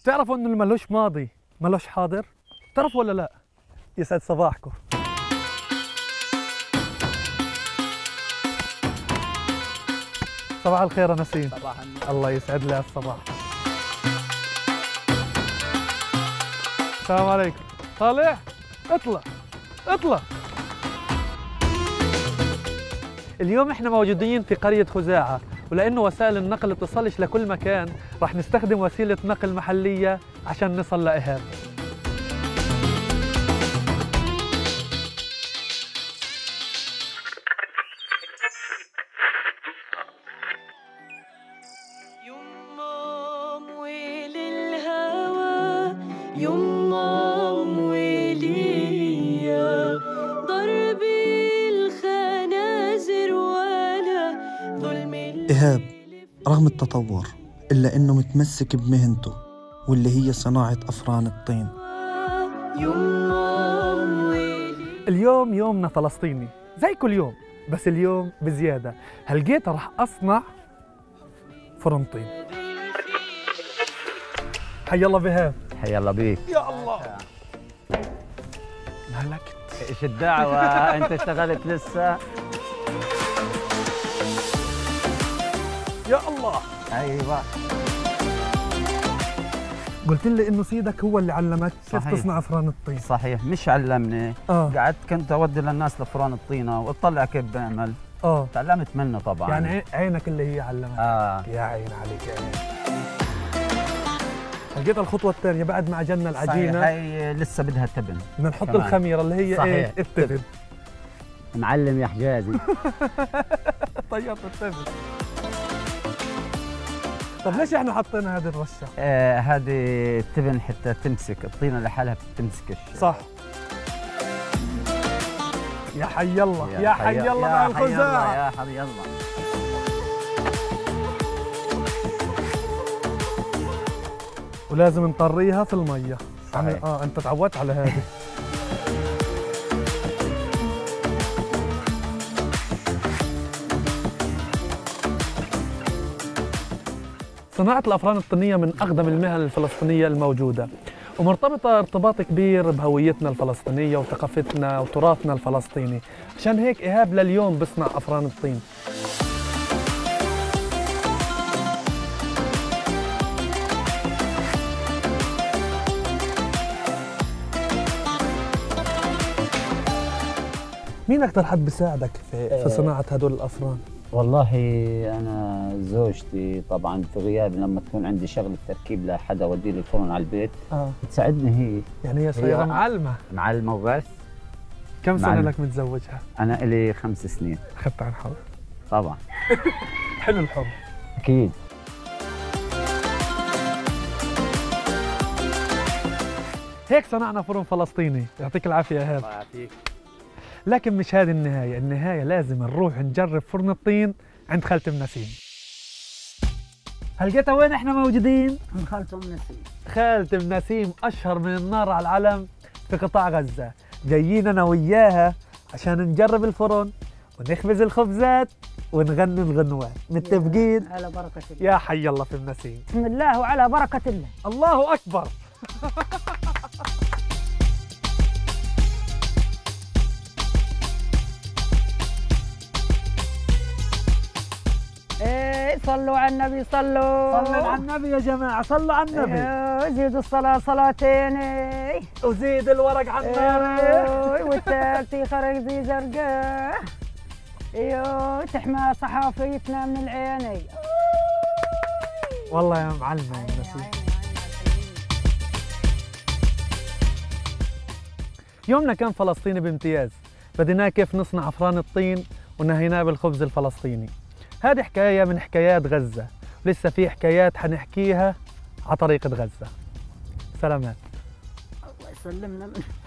بتعرفوا انه اللي ملوش ماضي ملوش حاضر؟ بتعرفوا ولا لا؟ يسعد صباحكم. صباح الخير يا نسيم. صباح النور. الله يسعد لي الصباح. السلام عليكم. طالع؟ اطلع اطلع. اليوم احنا موجودين في قرية خزاعة، ولأنه وسائل النقل ما بتصلش لكل مكان راح نستخدم وسيلة نقل محلية عشان نصل لإيهاب. إيهاب رغم التطور إلا إنه متمسك بمهنته واللي هي صناعة أفران الطين. اليوم يومنا فلسطيني زي كل يوم، بس اليوم بزيادة. هلقيت راح أصنع فرن طين. حي الله بإيهاب. حي الله بيك. يا الله ملكت. ايش الدعوة؟ انت اشتغلت لسه؟ يا الله. ايوه. قلت لي انه سيدك هو اللي علمك كيف تصنع افران الطين. صحيح، مش علمني. قعدت كنت اودي للناس لفران الطينه واطلع كيف بعمل. تعلمت منه طبعا. يعني عينك اللي هي علمك. يا عين عليك يا عين. لقيت الخطوه الثانيه بعد ما عجننا العجينه. صحيح، هي لسه بدها تبن. بدنا نحط الخميره اللي هي صحيح. ايه؟ التبن. معلم يا حجازي. طيب التبن. طب ليش احنا حطينا هذه الرشه؟ هذه التبن حتى تمسك الطينه لحالها، بتمسك الشيء. صح. يا حي الله يا حي الله مع الخزاعه. يا حي الله. ولازم نطريها في الميه. صحيح. انت تعودت على هذه. صناعة الأفران الطينية من أقدم المهن الفلسطينية الموجودة، ومرتبطة ارتباط كبير بهويتنا الفلسطينية وثقافتنا وتراثنا الفلسطيني. عشان هيك إيهاب لليوم بصنع أفران الطين. مين أكثر حد بيساعدك في صناعة هدول الأفران؟ والله أنا زوجتي طبعاً في غياب، لما تكون عندي شغلة تركيب لحدا أودي له الفرن على البيت بتساعدني هي. يعني هي صايرة معلمة وبس. كم سنة لك متزوجها؟ أنا إلي 5 سنين. أخذت عن حب؟ طبعاً. حلو الحب. أكيد. هيك صنعنا فرن فلسطيني، يعطيك العافية يا إيهاب. الله يعافيك. لكن مش هذه النهاية، النهاية لازم نروح نجرب فرن الطين عند خالة ام نسيم. هلقيتها وين احنا موجودين؟ عند خالة ام نسيم. خالة ام نسيم أشهر من النار على العلم في قطاع غزة. جايين أنا وياها عشان نجرب الفرن ونخبز الخبزات ونغني الغنوات، متفقين؟ على بركة الله. يا حي الله في ام نسيم. بسم الله وعلى بركة الله. الله أكبر. صلوا على النبي. صلوا على النبي يا جماعة، صلوا على النبي. زيدوا الصلاة صلاتين وزيد الورق على النار. والثالث خرج زي زرقاء. تحمى صحافيتنا من العيني. والله يا معلمة يا نسيم. يومنا كان فلسطيني بامتياز. بديناه كيف نصنع أفران الطين ونهيناه بالخبز الفلسطيني. هذه حكاية من حكايات غزة، ولسه في حكايات حنحكيها على طريقة غزة. سلامات. الله يسلمنا.